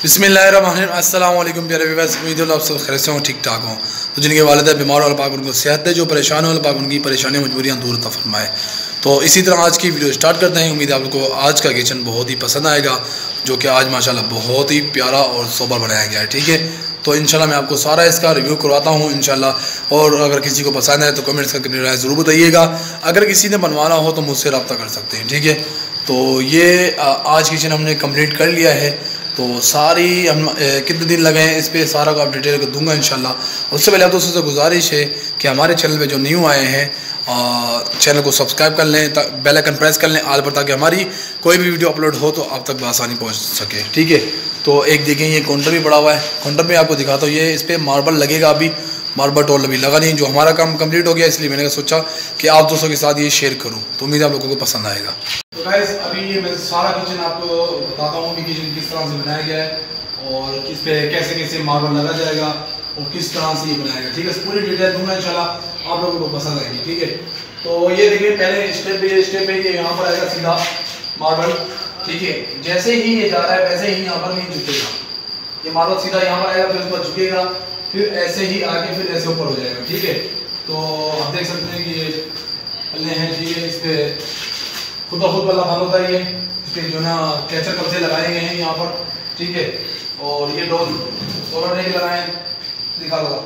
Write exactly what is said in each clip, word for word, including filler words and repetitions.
बिस्मिल्लाहिर्रहमानिर्रहीम। अस्सलाम वालेकुम प्यारे व्यूअर्स, उम्मीद है आप सब खैर से हों, ठीक ठाक हों। तो जिनके वालिद बीमार वाला पाक उनको सेहत है, जो परेशान वाला पाक उनकी परेशानियाँ मजबूरियाँ दूर अता फरमाए। तो इसी तरह आज की वीडियो स्टार्ट करते हैं। उम्मीद है आप लोग को आज का किचन बहुत ही पसंद आएगा, जो कि आज माशाल्लाह बहुत ही प्यारा और सोबर बनाया गया है। ठीक है, तो इंशाल्लाह मैं आपको सारा इसका रिव्यू करवाता हूँ इंशाल्लाह। और अगर किसी को पसंद है तो कमेंट्स करके अपनी राय ज़रूर बताइएगा। अगर किसी ने बनवाना हो तो मुझसे रब्ता कर सकते हैं। ठीक है, तो ये आज किचन हमने कंप्लीट कर लिया है। तो सारी हम ए, कितने दिन लगे हैं इस पर सारा को आप डिटेल कर दूंगा इंशाल्लाह। उससे पहले आप दोस्तों से गुजारिश है कि हमारे चैनल पे जो न्यू आए हैं चैनल को सब्सक्राइब कर लें, बेल आइकन प्रेस कर लें आल पर, ताकि हमारी कोई भी वीडियो अपलोड हो तो आप तक बआसानी पहुंच सके। ठीक है, तो एक देखें ये काउंटर भी पड़ा हुआ है। काउंटर में आपको दिखाता हूँ, ये इस पर मार्बल लगेगा। अभी मार्बल टोल अभी लगा नहीं, जो हमारा काम कंप्लीट हो गया, इसलिए मैंने सोचा कि आप दोस्तों के साथ ये शेयर करूँ। तो उम्मीद है आप लोगों को पसंद आएगा। तो गाइस अभी ये मैं सारा किचन आपको बताता हूँ कि किचन किस तरह से बनाया गया है और किस पे कैसे कैसे मार्बल लगा जाएगा और किस तरह से ये बनाएगा। ठीक है, पूरी डिटेल दूंगा इंशाल्लाह, आप लोगों को पसंद आएगी। ठीक है, तो ये देखिए पहले स्टेप पे स्टेप पे ये यहाँ पर आएगा सीधा मार्बल। ठीक है, जैसे ही ये जा रहा है वैसे ही यहाँ पर नहीं झुकेगा। ये मार्बल सीधा यहाँ पर आएगा, फिर उसके बाद झुकेगा, फिर ऐसे ही आगे फिर ऐसे ऊपर हो जाएगा। ठीक है, तो आप देख सकते हैं कि ये पल्ले हैं। ठीक है, इस पर खुद ब खुद वाला बंद होता है। ये इस पर जो ना कैचर कब्जे लगाए गए हैं यहाँ पर। ठीक है, और ये डोर सोलर रेक लगाए दिखा दो,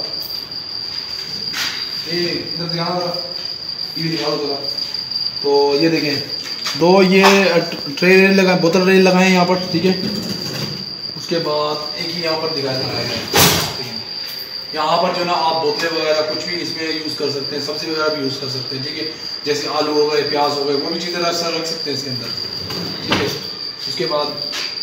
ये इधर दिखाना जरा, ये दिखा दो। तो ये देखें दो ये ट्रे रेल लगाए, बोतल रेल लगाए यहाँ पर। ठीक है, उसके बाद एक ही यहाँ पर दिखाया लगाया गया। यहाँ पर जो ना आप बोतलें वगैरह कुछ भी इसमें यूज़ कर सकते हैं, सब्जी वगैरह भी यूज़ कर सकते हैं। ठीक है, जैसे आलू हो गए, प्याज हो गए, वो भी चीज़ें रख रख सकते हैं इसके अंदर। ठीक है, उसके बाद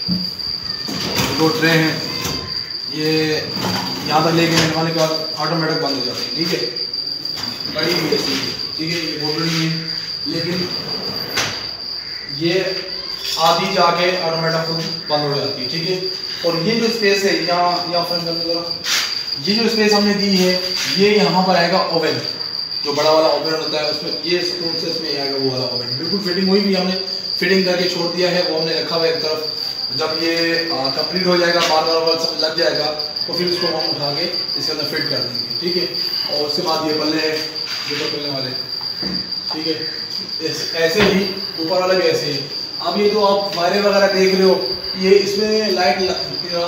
दो ट्रे हैं, ये यहाँ तक लेके मिलवाने के बाद ऑटोमेटिक बंद हो जाती है। ठीक है, बड़ी भी ऐसी। ठीक है, ये बोतल नहीं है, लेकिन ये आधी जाके ऑटोमेटिक खुद बंद हो जाती है। ठीक है, और ये जो स्पेस है यहाँ यहाँ फ्रंट करने जरा, ये जो स्पेस हमने दी है, ये यहाँ पर आएगा ओवन, जो बड़ा वाला ओवन होता है उसमें ये स्पून से इसमें आएगा वो वाला ओवन। बिल्कुल फिटिंग हुई भी, हमने फिटिंग करके छोड़ दिया है, वो हमने रखा हुआ है एक तरफ। जब ये कंप्लीट हो जाएगा, बार बार बार सब लग जाएगा, तो फिर उसको हम उठा के इसके अंदर फिट कर देंगे। ठीक है, और उसके बाद ये पल्ले है, ये तो पल्ले वाले। ठीक है, ऐसे ही ऊपर वाला भी ऐसे ही। अब ये जो आप वायरें वगैरह देख रहे हो, ये इसमें लाइट,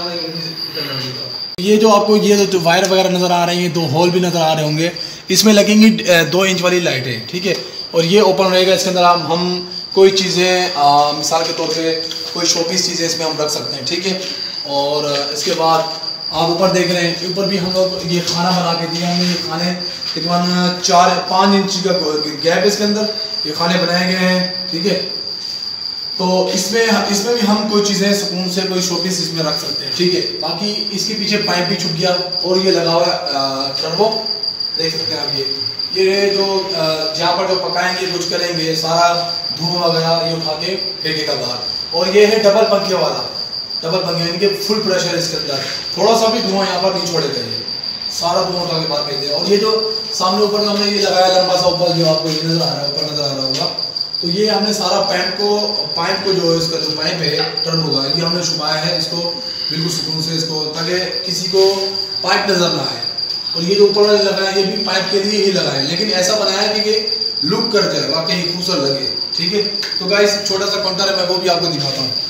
ये जो आपको ये जो वायर वगैरह नज़र आ रही हैं, दो होल भी नज़र आ रहे होंगे, इसमें लगेंगी दो इंच वाली लाइटें। ठीक है, और ये ओपन रहेगा, इसके अंदर हम हम कोई चीज़ें मिसाल के तौर पे कोई शोपीस चीज़ें इसमें हम रख सकते हैं। ठीक है, और इसके बाद आप ऊपर देख रहे हैं, ऊपर भी हम लोग ये खाना बना के दिया हमने। ये खाने तकरीबन चार पाँच इंच का गैप इसके अंदर ये खाने बनाए गए हैं। ठीक है, तो इसमें इसमें भी हम कोई चीज़ें सुकून से कोई शोपीस इसमें रख सकते हैं। ठीक है, बाकी इसके पीछे पाइप भी छुप गया और ये लगा हुआ है टर्बो, देख सकते हैं आप। ये ये जो जहाँ पर जो पकाएंगे कुछ करेंगे, सारा धुआं वगैरह ये उठा के फेंकेगा बाहर। और ये है डबल पंखे वाला, डबल पंखे यानी कि फुल प्रेशर इसके अंदर, थोड़ा सा भी धुआं यहाँ पर नहीं छोड़ेगा, ये सारा धुआं उठा के बाहर फेंक देगा। और ये जो सामने ऊपर हमने ये लगाया लंबा सा ऊपर, जो आपको ये नज़र आ रहा है, ऊपर नज़र आ रहा होगा, तो ये हमने सारा पाइप को पाइप को जो इसका जो पाइप है टर्बो का, ये हमने छुपाया है इसको बिल्कुल सुकून से इसको, ताकि किसी को पाइप नज़र ना आए। और ये जो ऊपर वाले लगाए ये भी पाइप के लिए ही लगाए, लेकिन ऐसा बनाया है कि ये लुक कर जाए, वाकई खूबसूरत लगे। ठीक है, तो गाइस छोटा सा काउंटर है, मैं वो भी आपको दिखाता हूँ।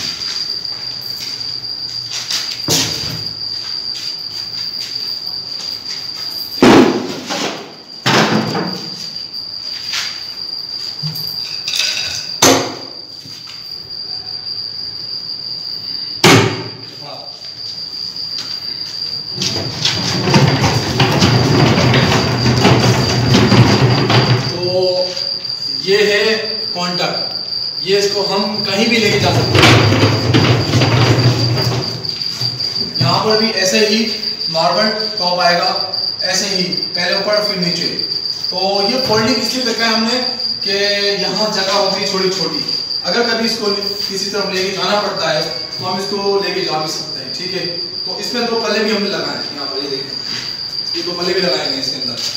ये है काउंटर, ये इसको हम कहीं भी लेके जा सकते हैं। यहाँ पर भी ऐसे ही मार्बल टॉप आएगा, ऐसे ही पहले ऊपर फिर नीचे। तो ये फोल्डिंग इसलिए रखा है हमने कि यहाँ जगह होती है छोटी छोटी, अगर कभी इसको किसी तरफ लेके जाना पड़ता है तो हम इसको लेके जा भी सकते हैं। ठीक है, तो इसमें दो पल्ले भी हमने लगाए हैं यहाँ पर, ये देखें, ये दो पल्ले भी लगाए हैं इसके अंदर।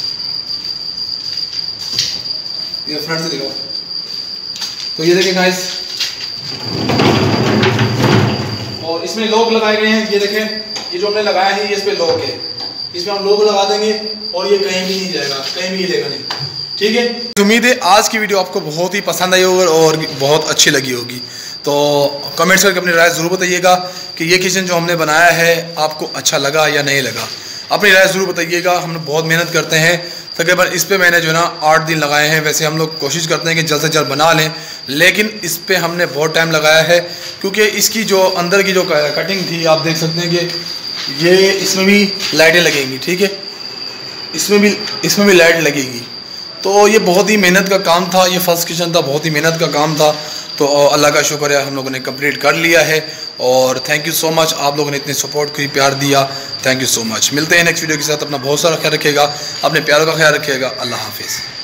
ये फ्रंट से दिखाओ, तो ये देखिए गाइस, और और इसमें लॉक लगाए गए हैं, ये देखें, ये जो हमने लगाया है ये इस पर लॉक है, इसमें हम लॉक लगा देंगे और ये कहीं भी नहीं जाएगा, कहीं भी हिलेगा नहीं, ठीक है। उम्मीद है आज की वीडियो आपको बहुत ही पसंद आई होगी और बहुत अच्छी लगी होगी। तो कमेंट्स करके अपनी राय ज़रूर बताइएगा कि ये किचन जो हमने बनाया है आपको अच्छा लगा या नहीं लगा। अपनी राय ज़रूर बताइएगा। हम बहुत मेहनत करते हैं, तकरीबन इस पे मैंने जो है ना आठ दिन लगाए हैं। वैसे हम लोग कोशिश करते हैं कि जल्द से जल्द बना लें, लेकिन इस पे हमने बहुत टाइम लगाया है क्योंकि इसकी जो अंदर की जो कटिंग थी आप देख सकते हैं कि ये इसमें भी लाइटें लगेंगी, ठीक है, इसमें भी इसमें भी लाइट लगेगी। तो ये बहुत ही मेहनत का काम था, ये फर्स्ट किचन था, बहुत ही मेहनत का काम था। तो अल्लाह का शुक्र है हम लोगों ने कंप्लीट कर लिया है और थैंक यू सो मच, आप लोगों ने इतने सपोर्ट की, प्यार दिया, थैंक यू सो मच। मिलते हैं नेक्स्ट वीडियो के साथ। अपना बहुत सारा ख्याल रखिएगा, अपने प्यारों का ख्याल रखिएगा। अल्लाह हाफिज़।